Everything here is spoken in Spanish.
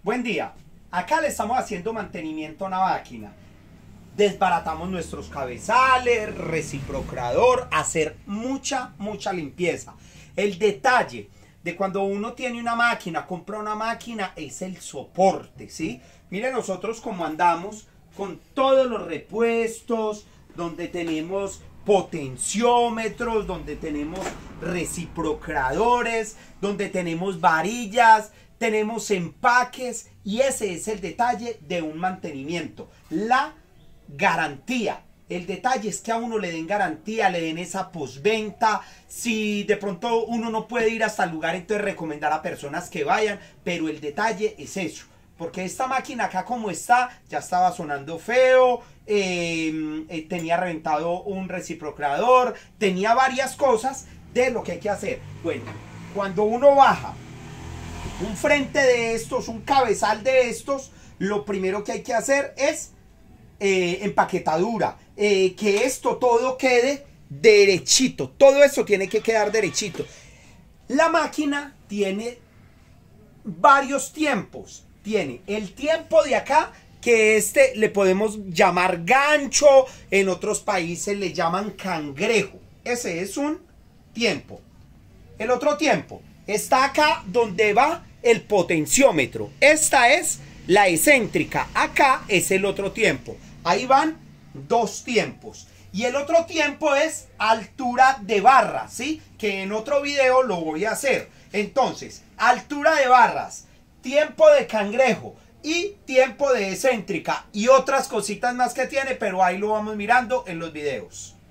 Buen día, acá le estamos haciendo mantenimiento a una máquina. Desbaratamos nuestros cabezales, reciprocador, hacer mucha limpieza. El detalle de cuando uno tiene una máquina, compra una máquina, es el soporte, ¿sí? Miren nosotros cómo andamos con todos los repuestos, donde tenemos potenciómetros, donde tenemos reciprocadores, donde tenemos varillas, tenemos empaques, y ese es el detalle de un mantenimiento, la garantía. El detalle es que a uno le den garantía, le den esa postventa. Si de pronto uno no puede ir hasta el lugar, entonces recomendar a personas que vayan, pero el detalle es eso, porque esta máquina acá como está, ya estaba sonando feo, tenía reventado un reciprocador, tenía varias cosas de lo que hay que hacer. Bueno, cuando uno baja un frente de estos, un cabezal de estos, lo primero que hay que hacer es empaquetadura, que esto todo quede derechito, todo esto tiene que quedar derechito. La máquina tiene varios tiempos, tiene el tiempo de acá, que este le podemos llamar gancho, en otros países le llaman cangrejo, ese es un tiempo. El otro tiempo está acá donde va el potenciómetro, esta es la excéntrica, acá es el otro tiempo. Ahí van dos tiempos. Y el otro tiempo es altura de barra, ¿sí? Que en otro video lo voy a hacer. Entonces, altura de barras, tiempo de cangrejo y tiempo de excéntrica. Y otras cositas más que tiene, pero ahí lo vamos mirando en los videos.